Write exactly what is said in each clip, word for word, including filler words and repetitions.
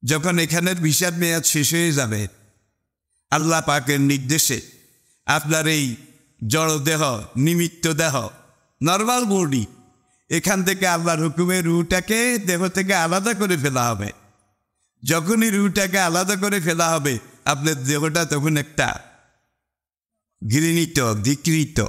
যখন এখানের ভিসার মেয়াদ শেষ হয়ে যাবে, আল্লাহ পাকের নির্দেশে আপনার এই জড়দেহ, নিমিত্ত দেহ, নর্মাল বডি, এখান থেকে আল্লাহর হুকুমে রুটাকে দেহ থেকে আলাদা করে ফেলা হবে। যখনই রুটাকে আলাদা করে ফেলা হবে, আপনার দেহটা তখন একটা ঘৃণিত, ধিকৃত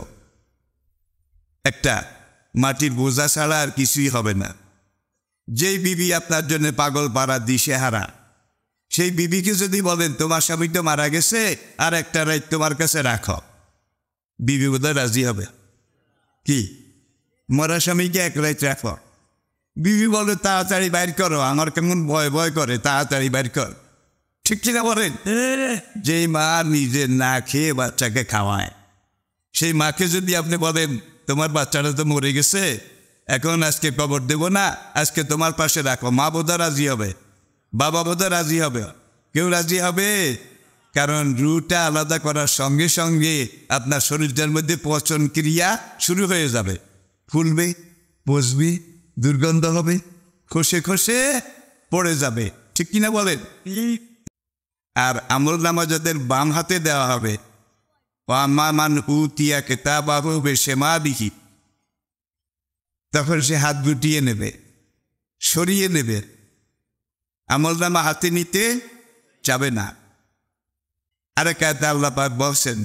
একটা মাটির বোঝা ছাড়া আর কিছুই হবে না। যেই বিবি আপনার জন্য পাগল পাড়া দিশেহারা, সেই বিবিকে যদি বলেন তোমার স্বামী তো মারা গেছে, আর একটা রাত তোমার কাছে রাখো, বিবি বোধহয় রাজি হবে? কি মরা স্বামীকে এক রাত রাখো? বিবি বলে তাড়াতাড়ি বাইর করো, আমার কেমন ভয় ভয় করে, তাড়াতাড়ি বাইর কর। ঠিক কিনা বলেন? যেই মা নিজে না খেয়ে বাচ্চাকে খাওয়ায়, সেই মাকে যদি আপনি বলেন তোমার বাচ্চাটা তো মরে গেছে, এখন আজকে কবর দেব না, আজকে তোমার পাশে রাখো, মা বোধা রাজি হবে? বাবা বোধা রাজি হবে? কেউ রাজি হবে? কারণ রুটা আলাদা করার সঙ্গে সঙ্গে আপনার শরীরটার মধ্যে পচন ক্রিয়া শুরু হয়ে যাবে, ফুলবে, পচবে, দুর্গন্ধ হবে, খসে খসে পড়ে যাবে। ঠিক কিনা বলেন? আর আমল নামা যাদের বাম হাতে দেওয়া হবে, মান উতিয়া কিতাবাহু বিশিমালিহি, তখন সে হাত গুটিয়ে নেবে, সরিয়ে নেবে, আমল নামা হাতে নিতে যাবে না। আরেক আয়াতে আল্লাহ পাক বলছেন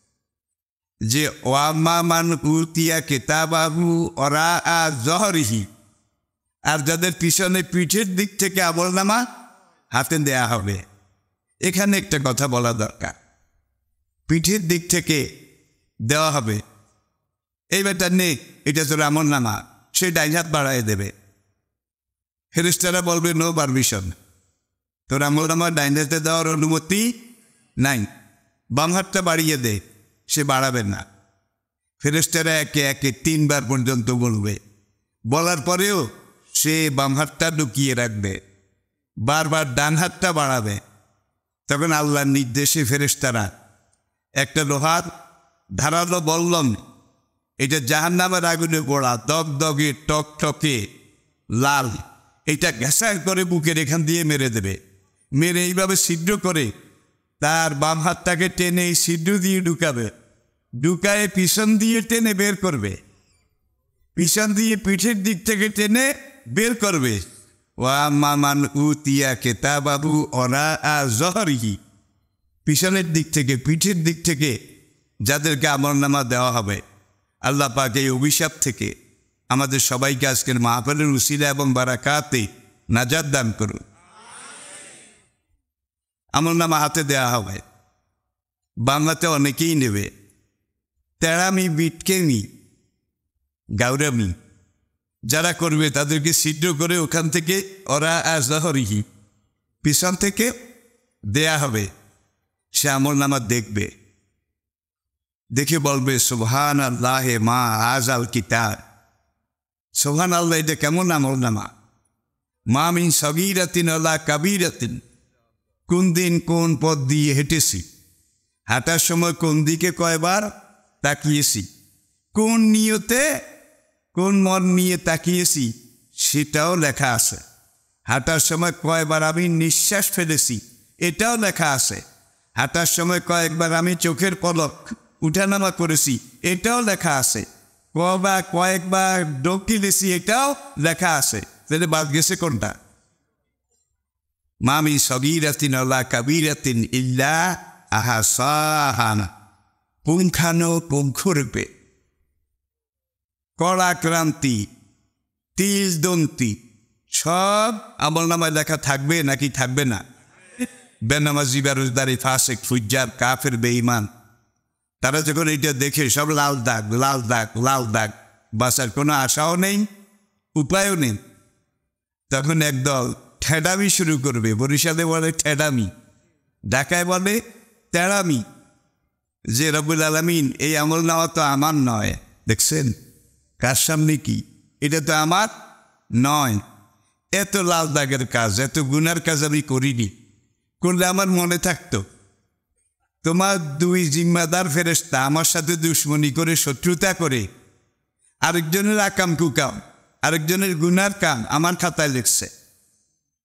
যে ওয়াম্মা মান উতিয়া কিতাবাহু ওরাআ যহরিহি, আর যাদের পিছনে পিঠের দিক থেকে আমল নামা হাতে দেয়া হবে। এখানে একটা কথা বলা দরকার, পিঠের দিক থেকে দেওয়া হবে, এই ব্যাটা নেই, এটা তোর আমল নামা, সে ডাইন হাত বাড়ায় দেবে। ফেরেশতারা বলবে নো পারমিশন, তোর আমল নামা ডাইন হাতে দেওয়ার অনুমতি নাই, বাম হাতটা বাড়িয়ে দে, সে বাড়াবে না। ফেরেশতারা একে একে তিনবার পর্যন্ত বলবে, বলার পরেও সে বাম হাতটা ঢুকিয়ে রাখবে, বারবার ডান হাতটা বাড়াবে। তখন আল্লাহর নির্দেশে ফেরেশতারা একটা লোহার ধারালো বললম, এটা জাহান্নামের আগুনে পোড়া, দগ দগে টক টকে লাল, এটা ঘেঁষা করে বুকের এখান দিয়ে মেরে দেবে। মেরে এইভাবে ছিদ্র করে তার বাম হাতটাকে টেনে এই ছিদ্র দিয়ে ঢুকাবে, ঢুকায় পিছন দিয়ে টেনে বের করবে, পিছন দিয়ে পিঠের দিক থেকে টেনে বের করবে। ওয়াম্মা মান উতিয়া কিতাবাহু ওরাআ যহরিহি, পিছনের দিক থেকে, পিঠের দিক থেকে যাদেরকে আমলনামা দেওয়া হবে, আল্লাহ পাক এই অভিশাপ থেকে আমাদের সবাইকে আজকের মাহফিলের উসিলা এবং বারাকাতে নাজাত দান করুন। আমলনামা হাতে দেওয়া হবে, বাংলাতে অনেকেই নেবে, তেড়ামি, বিটকেমি, গাউরামি যারা করবে তাদেরকে ছিদ্র করে ওখান থেকে ওরাআ যহরিহি, পিছন থেকে দেয়া হবে। সে আমলনামা দেখবে, দেখে বলবে সুবহান আল্লাহ মা আজাল কিতাব, সুবহান আল্লাহ, এটা কেমন আমলনামা, মা মিন সগীরাতিন ওয়ালা কাবীরাতিন, কোন দিন কোন পথ দিয়ে হেঁটেছি, হাঁটার সময় কোন দিকে কয়বার তাকিয়েছি, কোন নিয়তে, কোন মন নিয়ে তাকিয়েছি, সেটাও লেখা আছে। হাঁটার সময় কয়বার আমি নিঃশ্বাস ফেলেছি, এটাও লেখা আছে। হাঁটার সময় কয়েকবার আমি চোখের পলক উঠানামা করেছি, এটাও লেখা আছে। কয়বার কয়েকবার ডোক গিলেছি, এটাও লেখা আছে। তাহলে বাদ গেছে কোনটা? মামি সগীরাতিন ওয়ালা কাবীরাতিন ইল্লা আহসাহা, পুঙ্খানো পুঙ্খরূপে কড়াক্রান্তি, তিল দন্তি সব আমলনামায় লেখা থাকবে নাকি থাকবে না? বেনামাজি, বেরোজগারি, ফাসেক, ফুজ্জার, কাফের, বেঈমান, তারা যখন এটা দেখে সব লাল দাগ, লাল দাগ, লাল দাগ, বাঁচার কোনো আশাও নেই, উপায়ও নেই, তখন একদল ঠেডামি শুরু করবে। বরিশালে বলে ঠেডামি, ঢাকায় বলে তেড়ামি, যে রব্বুল আলামিন এই আমল নেওয়া তো আমার নয়। দেখছেন কার সামনে কি, এটা তো আমার নয়, এত লাল দাগের কাজ, এত গুনার কাজ আমি করিনি, করলে আমার মনে থাকতো। তোমার দুই জিম্মাদার ফেরেশতা আমার সাথে দুশ্মনী করে, শত্রুতা করে, আরেকজনের আকাম কুকাম, আরেকজনের গুনার কাম আমার খাতায় লিখছে।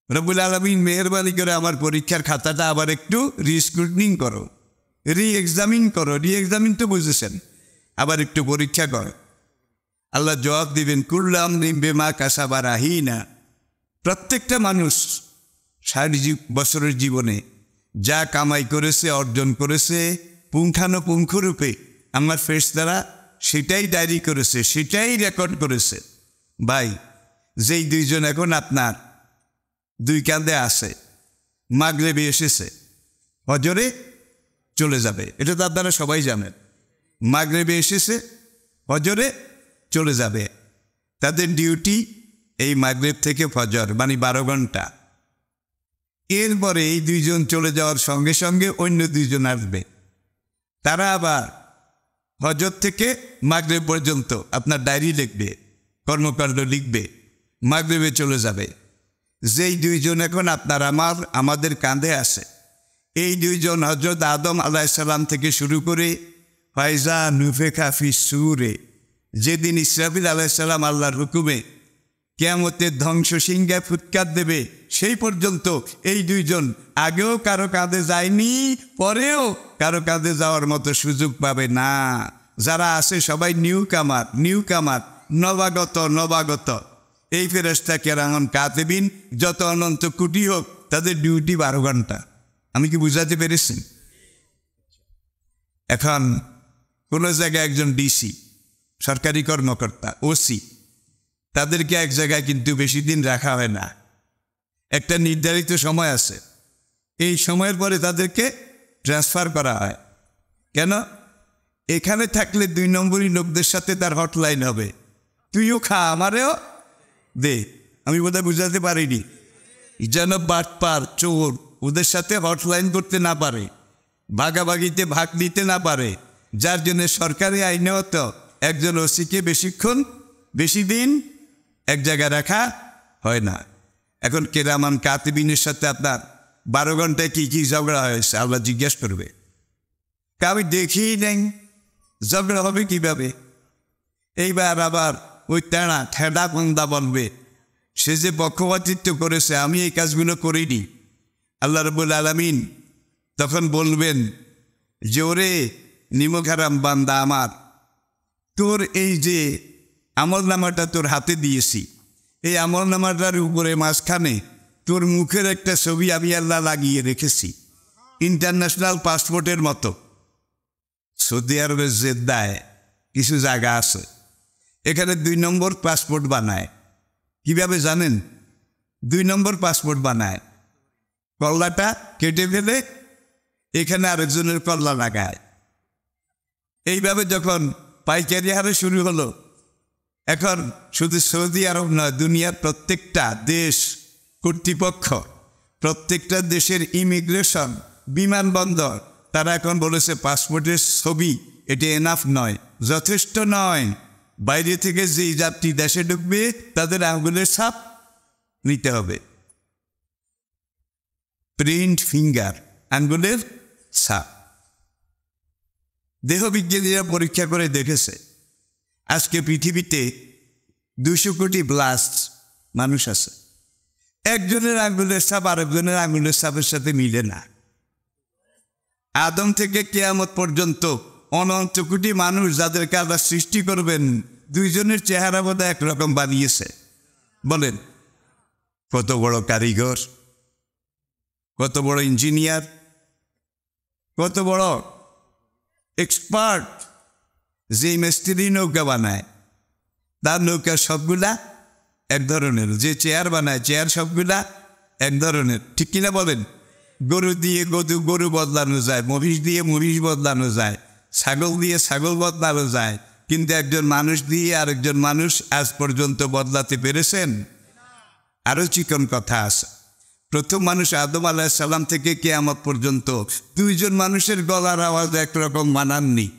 রব্বুল আলামিন মেহেরবানি করে আমার পরীক্ষার খাতাটা আবার একটু রিস্ক্রুটনিং করো, রি এক্সামিন করো। রি এক্সামিন তো বুঝেছেন, আবার একটু পরীক্ষা করো। আল্লাহ জবাব দিবেন কুল্লাম বেমা কাসাবা রাহিনা। প্রত্যেকটা মানুষ ষাট বছরের জীবনে যা কামাই করেছে, অর্জন করেছে, পুঙ্খানুপুঙ্খরূপে আমার ফেরেশতারা সেটাই ডায়েরি করেছে, সেটাই রেকর্ড করেছে। ভাই, যেই দুইজন এখন আপনার দুই কাঁধে আসে, মাগরিবে এসেছে, ফজরে চলে যাবে, এটা তো আপনারা সবাই জানেন। মাগরিবে এসেছে, ফজরে চলে যাবে। তাদের ডিউটি এই মাগরিব থেকে ফজর, মানে বারো ঘন্টা। এরপরে এই দুইজন চলে যাওয়ার সঙ্গে সঙ্গে অন্য দুইজন আসবে, তারা আবার ফজর থেকে মাগরিব পর্যন্ত আপনার ডায়েরি লিখবে, কর্মকাণ্ড লিখবে, মাগরিবে চলে যাবে। যেই দুইজন এখন আপনার আমার আমাদের কাঁধে আসে, এই দুইজন হযরত আদম আলাইহিস সালাম থেকে শুরু করে ফাইজা নুফিখা ফিস সূরে, যেদিন ইসরাফিল আলাইহিস সালাম আল্লাহর হুকুমে কিয়ামতের ধ্বংস সিংহায় ফুৎকার দেবে, সেই পর্যন্ত এই দুইজন আগেও কারো কাঁধে যায়নি, পরেও কারো কাঁধে যাওয়ার মতো সুযোগ পাবে না। যারা আসে সবাই নিউ কামার, নিউ কামার, নবাগত নবাগত। এই ফেরেশতা কেরামান কাতিবিন যত অনন্ত কোটি হোক, তাদের ডিউটি বারো ঘন্টা। আমি কি বুঝাতে পেরেছি? এখন কোনো জায়গায় একজন ডিসি, সরকারি কর্মকর্তা, ওসি, তাদেরকে এক জায়গায় কিন্তু বেশি দিন রাখা হয় না, একটা নির্ধারিত সময় আছে। এই সময়ের পরে তাদেরকে ট্রান্সফার করা হয়। কেন? এখানে থাকলে দুই নম্বরই লোকদের সাথে তার হটলাইন হবে, তুইও খা আমারেও দে। আমি বোধহয় বুঝাতে পারিনি, যেন বাটপার চোর ওদের সাথে হটলাইন করতে না পারে, ভাগাভাগিতে ভাগ দিতে না পারে। যার জন্য সরকারি আইনেও তো একজন ওসিকে বেশিক্ষণ বেশি দিন এক জায়গায় রাখা হয় না। এখন কেরামান কাতিবিনের সাথে আপনার বারো ঘন্টায় কী কী ঝগড়া হয়েছে আল্লাহ জিজ্ঞেস করবে। আমি দেখিই নেই, ঝগড়া হবে কীভাবে? এইবার আবার ওই তেড়া ঠেডা বন্দা বলবে, সে যে পক্ষপাতিত্ব করেছে, আমি এই কাজগুলো করিনি। আল্লাহ রাব্বুল আলামিন তখন বলবেন যে ওরে নিমকহারাম বান্দা আমার, তোর এই যে আমলনামাটা তোর হাতে দিয়েছি, এই আমলনামাটার উপরে মাঝখানে তোর মুখের একটা ছবি আমি আল্লাহ লাগিয়ে রেখেছি, ইন্টারন্যাশনাল পাসপোর্টের মতো। সৌদি আরবের জেদ্দায় কিছু জায়গা আছে, এখানে দুই নম্বর পাসপোর্ট বানায়। কিভাবে জানেন? দুই নম্বর পাসপোর্ট বানায়, কল্লাটা কেটে ফেলে এখানে আরেকজনের কল্লা লাগায়। এইভাবে যখন পাইকারি হারে শুরু হলো, এখন শুধু সৌদি আরব নয়, দুনিয়ার প্রত্যেকটা দেশ কর্তৃপক্ষ, প্রত্যেকটা দেশের ইমিগ্রেশন, বিমানবন্দর, তারা এখন বলেছে পাসপোর্টের ছবি এটা এনাফ নয়, যথেষ্ট নয়। বাইরে থেকে যেই যাত্রী দেশে ঢুকবে তাদের আঙুলের ছাপ নিতে হবে, প্রিন্ট ফিঙ্গার, আঙ্গুলের ছাপ। দেহবিজ্ঞানীরা পরীক্ষা করে দেখেছে আজকে পৃথিবীতে দুশো কোটি প্লাস মানুষ আছে, একজনের আঙ্গুলের ছাপ আরেকজনের আঙ্গুলের ছাপের সাথে মিলে না। আদম থেকে কিয়ামত পর্যন্ত অনন্ত কোটি মানুষ যাদেরকে আল্লাহ সৃষ্টি করবেন, দুইজনের চেহারা বোধ একরকম বানিয়েছে। বলেন কত বড় কারিগর, কত বড় ইঞ্জিনিয়ার, কত বড় এক্সপার্ট। যে মিস্ত্রি নৌকা বানায়, তার নৌকা সবগুলা এক ধরনের, যে চেয়ার বানায় চেয়ার সবগুলা এক ধরনের, ঠিক কিনা বলেন? গরু দিয়ে গরু গরু বদলানো যায়, মহিষ দিয়ে মহিষ বদলানো যায়, ছাগল দিয়ে ছাগল বদলানো যায়, কিন্তু একজন মানুষ দিয়ে আরেকজন মানুষ আজ পর্যন্ত বদলাতে পেরেছেন? আরও চিকন কথা আছে, প্রথম মানুষ আদম আলাইহিস সালাম থেকে কিয়ামত পর্যন্ত দুইজন মানুষের গলার আওয়াজ একরকম মানাননি।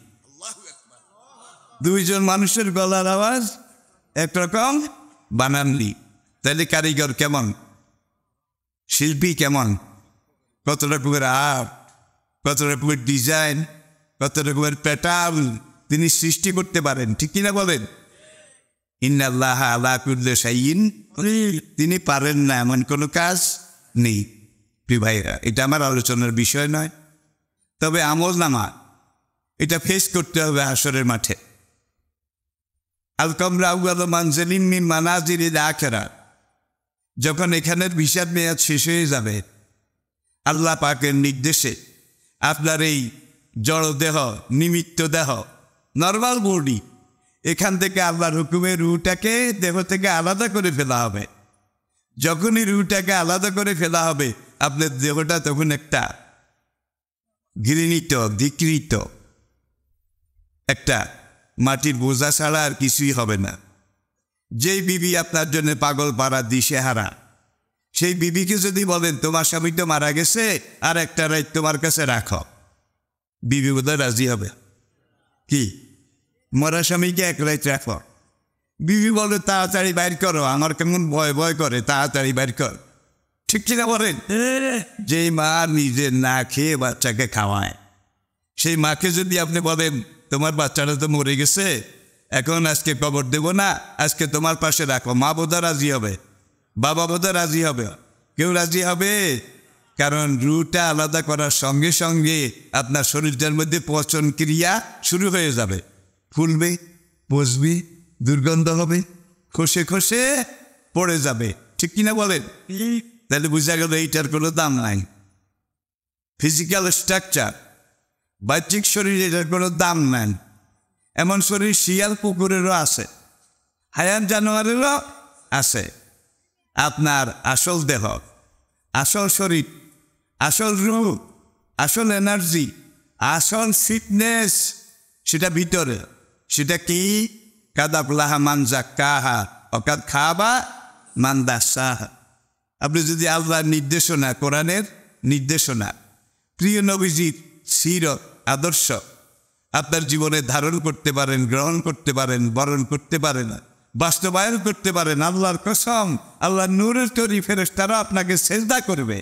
দুইজন মানুষের গলার আওয়াজ একরকম বানাননি। তাহলে কারিগর কেমন, শিল্পী কেমন, কত রকমের আর্ট, কত রকমের ডিজাইন, কত রকমের প্যাটার্ন তিনি সৃষ্টি করতে পারেন, ঠিক কিনা বলেন? ইন্নাল্লাহা আলা কুল্লি শাইইন, তিনি পারেন না এমন কোনো কাজ নেই। প্রিয় ভাইরা, এটা আমার আলোচনার বিষয় নয়, তবে আমল নামা এটা ফেস করতে হবে হাসরের মাঠে। আল কামরা আউয়ালু মানজিলিন মিন মানাজিলিল আখিরাহ, যখন এখানের হিসাব মেয়াদ শেষ হয়ে যাবে, আল্লাহ পাকের নির্দেশে আপনার এই জড় দেহ, নিমিত্ত দেহ, নর্মাল বডি, এখান থেকে আল্লাহর হুকুমে রুহটাকে দেহ থেকে আলাদা করে ফেলা হবে। যখনই রুহটাকে আলাদা করে ফেলা হবে, আপনার দেহটা তখন একটা ঘৃণিত, ধিকৃত একটা মাটির বোঝা ছাড়া আর কিছুই হবে না। যেই বিবি আপনার জন্য পাগল পাড়া দিশেহারা, সেই বিবিকে যদি বলেন তোমার স্বামী তো মারা গেছে, আর একটা রাত তোমার কাছে রাখো, বিবি বোধহয় রাজি হবে? কি মরা স্বামীকে এক রাত রাখো? বিবি বলে তাড়াতাড়ি বাইর করো, আমার কেমন ভয় ভয় করে, তাড়াতাড়ি বাইর কর। ঠিক কিনা বলেন? যেই মা নিজে না খেয়ে বাচ্চাকে খাওয়ায়, সেই মাকে যদি আপনি বলেন তোমার বাচ্চাটা তো মরে গেছে, এখন আজকে কবর দেব না, আজকে তোমার পাশে রাখো, মা বোধহয় রাজি হবে? বাবা বোধহয় রাজি হবে? কেউ রাজি হবে? কারণ রুহটা আলাদা করার সঙ্গে সঙ্গে আপনার শরীরটার মধ্যে পচন ক্রিয়া শুরু হয়ে যাবে, ফুলবে, বসবে, দুর্গন্ধ হবে, খসে খসে পড়ে যাবে। ঠিক কিনা বলেন? তাহলে বোঝা গেল এইটার কোনো দাম নাই। ফিজিক্যাল স্ট্রাকচার, বাহ্যিক শরীর, এটার কোনো দাম নাই। এমন শরীর শিয়াল কুকুরেরও আছে, হায়ান জানোয়ারেরও আছে। আপনার আসল দেহ, আসল শরীর, আসল রূহ, আসল এনার্জি, আসল ফিটনেস, সেটা ভিতরে। সেটা কি? কাদাবলাহা মানজা কাহা অকাদ খাবা মান্দাসাহা। আপনি যদি আল্লাহর নির্দেশনা, কোরআনের নির্দেশনা, প্রিয় নবীজির সিরত, আদর্শ আপনার জীবনে ধারণ করতে পারেন, গ্রহণ করতে পারেন, বরণ করতে পারেন, বাস্তবায়ন করতে পারেন, আল্লাহর কসম, আল্লাহর নূরের তৈরি ফেরেশতারা আপনাকে সেজদা করবে।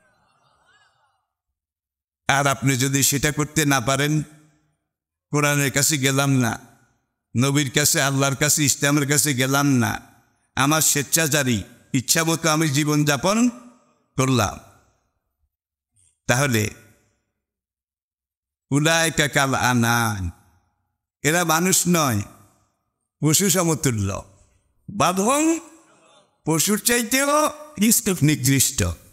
আর আপনি যদি সেটা করতে না পারেন, কোরআনের কাছে গেলাম না, নবীর কাছে, আল্লাহর কাছে, ইসলামের কাছে গেলাম না, আমার স্বেচ্ছাচারী ইচ্ছা মতো আমি জীবনযাপন করলাম, তাহলে উলাইকা কাল আনাম, এরা মানুষ নয়, পশু সমতুল্য। বাঁধন পশুর চাইতেও নিকৃষ্ট।